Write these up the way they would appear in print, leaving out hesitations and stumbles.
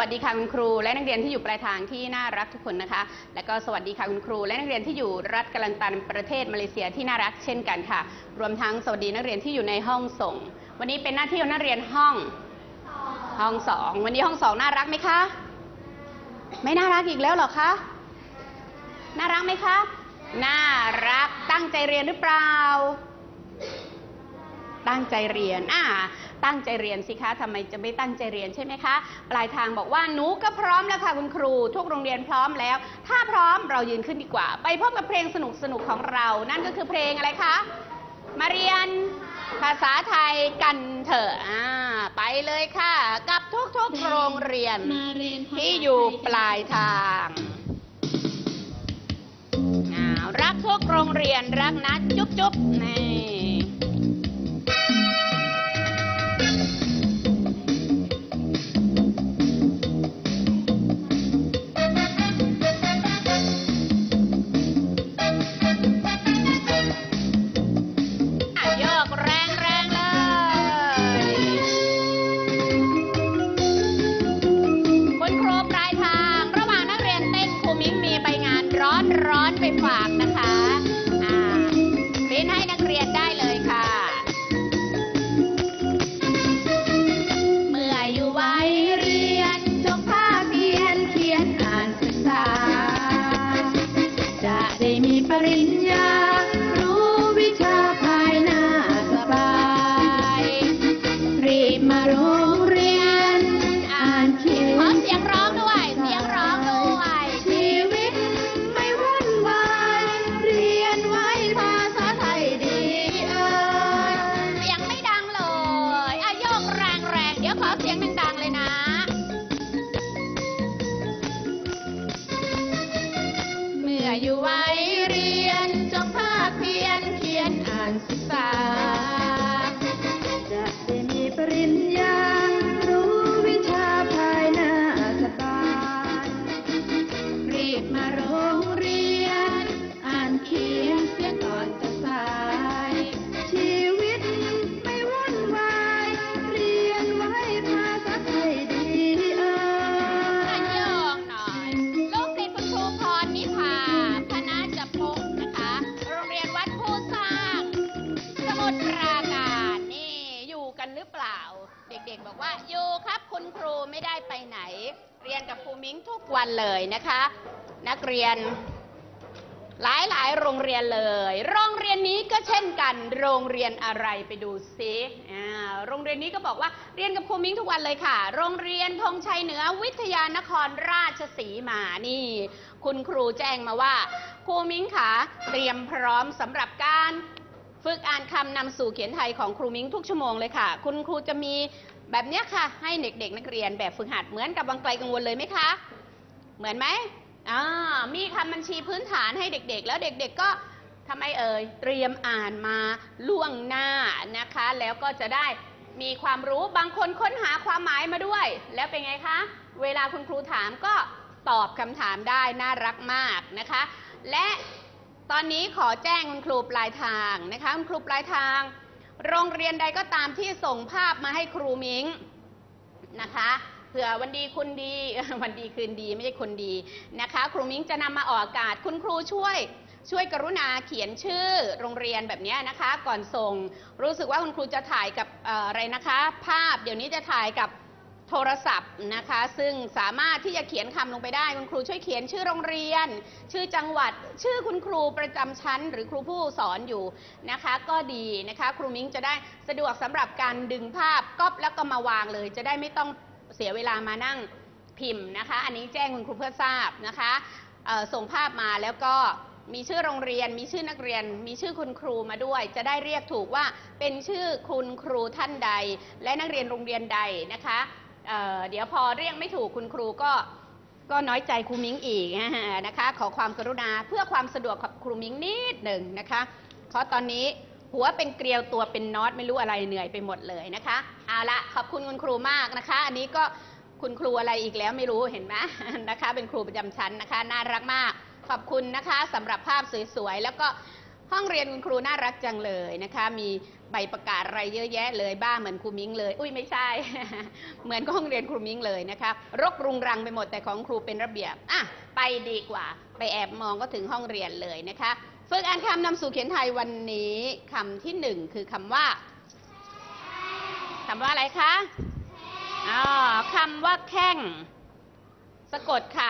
วัสดีค่ะคุณครูและนักเรียนที่อยู่ปลายทางที่น่ารักทุกคนนะคะและก็สวัสดีค่ะคุณครูและนักเรียนที่อยู่รัฐกาลันตันประเทศมาเลเซียที่น่ารักเช่นกันค่ะรวมทั้งสวัสดีนักเรียนที่อยู่ในห้องส่งวันนี้เป็นหน้าที่ของนักเรียนห้อง2วันนี้ห้อง2น่ารักไหมคะไม่น่ารักอีกแล้วหรอคะน่ารักไหมคะน่ารักตั้งใจเรียนหรือเปล่าตั้งใจเรียนตั้งใจเรียนสิคะทำไมจะไม่ตั้งใจเรียนใช่ไหมคะปลายทางบอกว่าหนูก็พร้อมแล้วค่ะคุณครูทุกโรงเรียนพร้อมแล้วถ้าพร้อมเรายืนขึ้นดีกว่าไปพบกับเพลงสนุกของเรานั่นก็คือเพลงอะไรคะมาเรียนภาษาไทยกันเถอะไปเลยค่ะกับทุกโรงเรียนที่อยู่ปลายทางรักทุกโรงเรียนรักนะจุ๊บนี่ร้อนไปฝากนะคะเป็นให้นักเรียนได้เลยค่ะเมื่ออยู่วัยเรียนจบภาคเรียนเขียนอ่านศึกษาจะได้มีปริญญารู้วิชาภายหน้าสบายรีบมาโรงเรียนอ่านเขียนขอเสียงร้องด้วยเสียงร้องด้วยชีวิตไม่วุ่นวายเรียนไว้ภาษาไทยดีเสียงไม่ดังเลยโยกแรงเดี๋ยวขอเสียงดังๆเลยนะเมื่ออยู่วัยเรียนจบภาคเพียนเขียนอ่านศึกษาจะได้มีปริญญารู้วิชาภายหน้าสบายรีบมาโรงเรียนอ่านเขียนเสียก่อนจะสายชีวิตไม่วุ่นวายเรียนไว้ภาษาไทยดีโยกหน่อยลูกศิษย์คุณครูพรนิพาคณะจับพงนะคะโรงเรียนวัดผู้สร้างสมุทรปราการนี่อยู่กันหรือเปล่าเด็กๆบอกว่าอยู่ครับคุณครูไม่ได้ไปไหนเรียนกับครูมิ้งทุกวันเลยนะคะนักเรียนหลายโรงเรียนเลยโรงเรียนนี้ก็เช่นกันโรงเรียนอะไรไปดูซิโรงเรียนนี้ก็บอกว่าเรียนกับครูมิ้งทุกวันเลยค่ะโรงเรียนธงชัยเหนือวิทยานครราชสีมานี่คุณครูแจ้งมาว่าครูมิ้งค่ะเตรียมพร้อมสำหรับการฝึกอ่านคำนำสู่เขียนไทยของครูมิ้งทุกชั่วโมงเลยค่ะคุณครูจะมีแบบนี้ค่ะให้เด็กๆนักเรียนแบบฝึกหัดเหมือนกับวังไกลกังวลเลยไหมคะเหมือนไหมมีคำบัญชีพื้นฐานให้เด็กๆแล้วเด็กๆก็ทำไมเตรียมอ่านมาล่วงหน้านะคะแล้วก็จะได้มีความรู้บางคนค้นหาความหมายมาด้วยแล้วเป็นไงคะเวลาคุณครูถามก็ตอบคำถามได้น่ารักมากนะคะและตอนนี้ขอแจ้งคุณครูปลายทางนะคะคุณครูปลายทางโรงเรียนใดก็ตามที่ส่งภาพมาให้ครูมิ้งนะคะเผื่อวันดีคุณดีวันดีคืนดีไม่ใช่คนดีนะคะครูมิ้งจะนำมาออกอากาศคุณครูช่วยกรุณาเขียนชื่อโรงเรียนแบบนี้นะคะก่อนส่งรู้สึกว่าคุณครูจะถ่ายกับอะไรนะคะภาพเดี๋ยวนี้จะถ่ายกับโทรศัพท์นะคะซึ่งสามารถที่จะเขียนคำลงไปได้คุณครูช่วยเขียนชื่อโรงเรียนชื่อจังหวัดชื่อคุณครูประจำชั้นหรือครูผู้สอนอยู่นะคะก็ดีนะคะครูมิ้งจะได้สะดวกสำหรับการดึงภาพก๊อปแล้วก็มาวางเลยจะได้ไม่ต้องเสียเวลามานั่งพิมพ์นะคะอันนี้แจ้งคุณครูเพื่อทราบนะคะส่งภาพมาแล้วก็มีชื่อโรงเรียนมีชื่อนักเรียนมีชื่อคุณครูมาด้วยจะได้เรียกถูกว่าเป็นชื่อคุณครูท่านใดและนักเรียนโรงเรียนใดนะคะเดี๋ยวพอเรียกไม่ถูกคุณครูก็น้อยใจครูมิ้งอีกนะคะขอความกรุณาเพื่อความสะดวกกับครูมิ้งนิดหนึ่งนะคะเพราะตอนนี้หัวเป็นเกลียวตัวเป็นน็อตไม่รู้อะไรเหนื่อยไปหมดเลยนะคะเอาละขอบคุณคุณครูมากนะคะอันนี้ก็คุณครูอะไรอีกแล้วไม่รู้เห็นไหมนะคะเป็นครูประจำชั้นนะคะน่ารักมากขอบคุณนะคะสำหรับภาพสวยๆแล้วก็ห้องเรียนคุณครูน่ารักจังเลยนะคะมีใบประกาศอะไรเยอะแยะเลยบ้าเหมือนครูมิ้งเลยอุ้ยไม่ใช่ เหมือนห้องเรียนครูมิ้งเลยนะคะรกรุงรังไปหมดแต่ของครูเป็นระเบียบอ่ะไปดีกว่าไปแอบมองก็ถึงห้องเรียนเลยนะคะฝึกอ่านคำนำสู่เขียนไทยวันนี้คำที่ 1คือคำว่าอะไรคะคำว่าแข้งสะกดค่ะ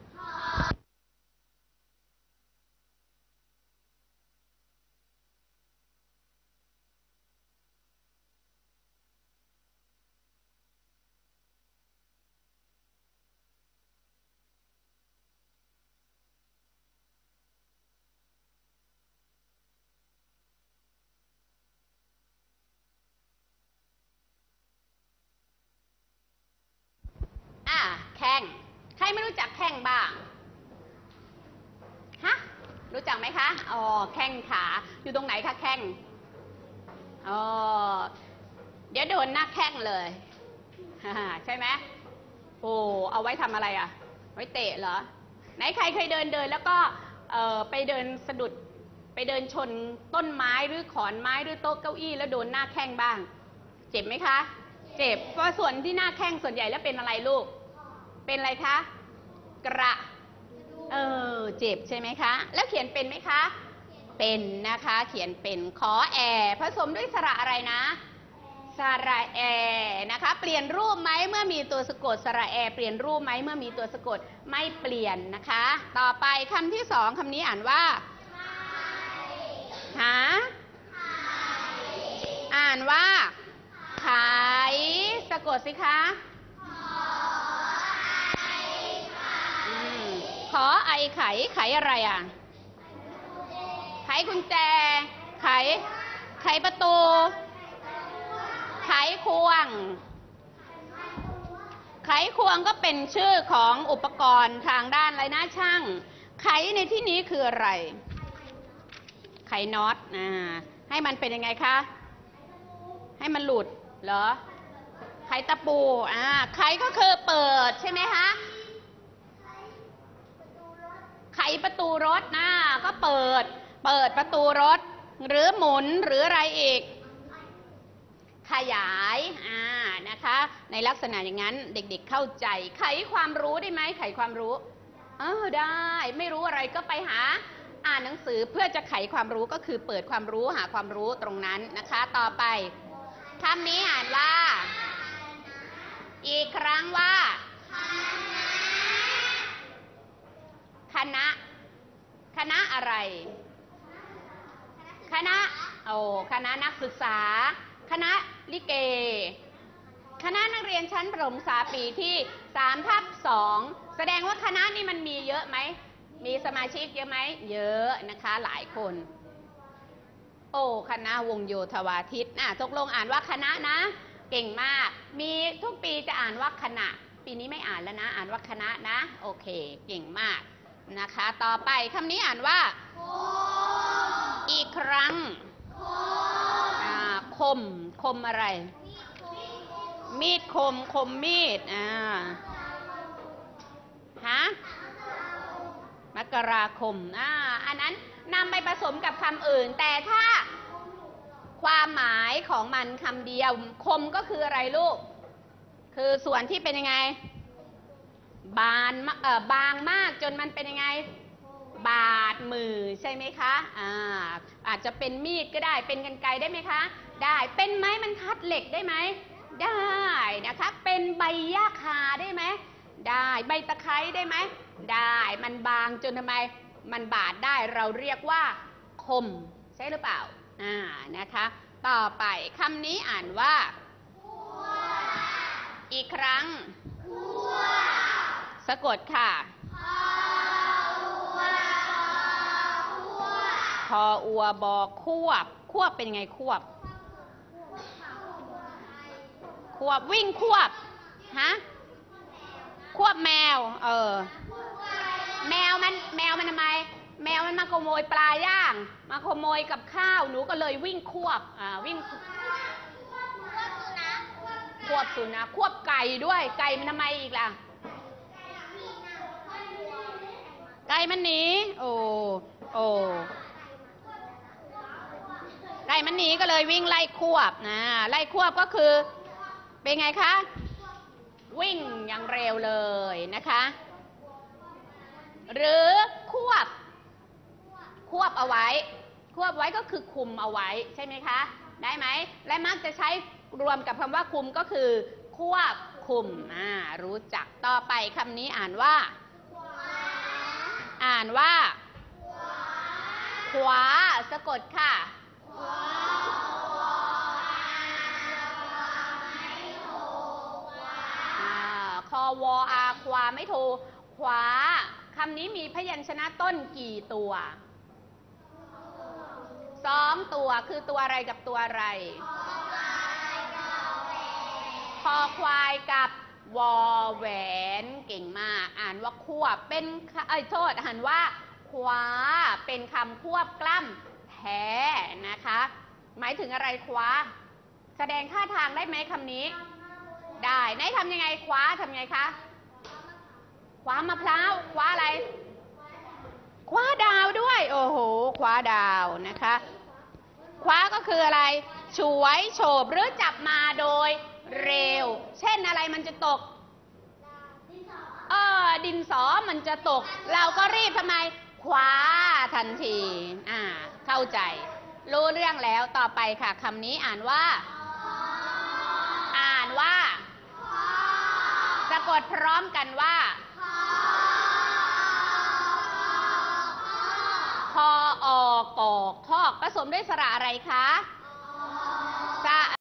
แข้งใครไม่รู้จักแข้งบ้างฮะรู้จักไหมคะแข้งขาอยู่ตรงไหนคะแข้งเดี๋ยวโดนหน้าแข้งเลยใช่ไหมโอ้เอาไว้ทำอะไรอ่ะไว้เตะเหรอไหนใครเคยเดินแล้วก็ไปเดินสะดุดไปเดินชนต้นไม้หรือขอนไม้หรือโต๊ะเก้าอี้แล้วโดนหน้าแข้งบ้างเจ็บไหมคะเจ็บเพราะส่วนที่หน้าแข้งส่วนใหญ่แล้วเป็นอะไรลูกเป็นอะไรคะกระเจ็บใช่ไหมคะแล้วเขียนเป็นไหมคะเป็นนะคะเขียนเป็นขอแอผสมด้วยสระอะไรนะสระแอนะคะเปลี่ยนรูปไหมเมื่อมีตัวสะกดสระแอเปลี่ยนรูปไหมเมื่อมีตัวสะกดไม่เปลี่ยนนะคะต่อไปคำที่2คำนี้อ่านว่าหาอ่านว่าไขสะกดสิคะขอไอไขไขอะไรอ่ะไขกุญแจไขประตูไขควงไขควงก็เป็นชื่อของอุปกรณ์ทางด้านอะไรนะช่างไขในที่นี้คืออะไรไขน็อตให้มันเป็นยังไงคะให้มันหลุดเหรอไขตะปูไขก็คือเปิดใช่ไหมคะไขประตูรถก็เปิดประตูรถหรือหมุนหรืออะไรอีกขยายนะคะในลักษณะอย่างนั้นเด็กๆเข้าใจไขความรู้ได้ไหมไขความรู้ได้ไม่รู้อะไรก็ไปหาอ่านหนังสือเพื่อจะไขความรู้ก็คือเปิดความรู้หาความรู้ตรงนั้นนะคะต่อไปคำนี้อ่านว่าอีกครั้งว่าคณะอะไรคณะนักศึกษาคณะลิเกคณะนักเรียนชั้นประถมศึกษาปีที่3/2แสดงว่าคณะนี่มันมีเยอะไหมมีสมาชิกเยอะไหมเยอะนะคะหลายคนคณะวงโยธวาทิตตกลงอ่านว่าคณะนะเก่งมากมีทุกปีจะอ่านว่าคณะปีนี้ไม่อ่านแล้วนะอ่านว่าคณะนะโอเคเก่งมากนะคะต่อไปคำนี้อ่านว่าอีกครั้งคมอะไรมีดคมมีดมกราคมอันนั้นนำไปผสมกับคำอื่นแต่ถ้าความหมายของมันคำเดียวคมก็คืออะไรลูกคือส่วนที่เป็นยังไงบางมากจนมันเป็นยังไงบาดมือใช่ไหมคะอาจจะเป็นมีดก็ได้เป็นกรรไกรได้ไหมคะได้เป็นไม้บรรทัดเหล็กได้ไหมได้นะคะเป็นใบหญ้าคาได้ไหมได้ใบตะไคร้ได้ไหมได้มันบางจนทำไมมันบาดได้เราเรียกว่าคมใช่หรือเปล่านะคะต่อไปคำนี้อ่านว่าอีกครั้งสะกดค่ะคออัวบอควบเป็นไงควบวิ่งควบควบแมวแมวมันทำไมแมวมันมาขโมยปลาย่างมาขโมยกับข้าวหนูก็เลยวิ่งควบวิ่งควบสุนัขควบไก่ด้วยไก่มันทำไมอีกล่ะไก่มันหนีมันหนีก็เลยวิ่งไล่ควบนะไล่ควบก็คือเป็นไงคะวิ่งอย่างเร็วเลยนะคะหรือควบเอาไว้ควบไว้ก็คือคุมเอาไว้ใช่ไหมคะได้ไหมและมักจะใช้รวมกับคำว่าคุมก็คือควบคุมรู้จักต่อไปคำนี้อ่านว่าขวาสะกดค่ะคอวออาควาไม่ถูกขวาคำนี้มีพยัญชนะต้นกี่ตัว2 ตัวคือตัวอะไรกับตัวอะไรคอควายกับวอแหวนเก่งมากอ่านว่าควบเป็นโทษอ่านว่าขวาเป็นคำควบกล้ำแท้นะคะหมายถึงอะไรขวาแสดงท่าทางได้ไหมคำนี้ได้ไหนทำยังไงคว้าทำยังไงคะคว้ามะพร้าวคว้าอะไรคว้าดาวด้วยโอ้โหคว้าดาวนะคะคว้าก็คืออะไรฉวยโฉบหรือจับมาโดยเร็วเช่นอะไรมันจะตกดินสอมันจะตกเราก็รีบทำไมคว้าทันทีเข้าใจรู้เรื่องแล้วต่อไปค่ะคำนี้อ่านว่าสะกดพร้อมกันว่าคออกอกทอกผสมด้วยสระอะไรคะ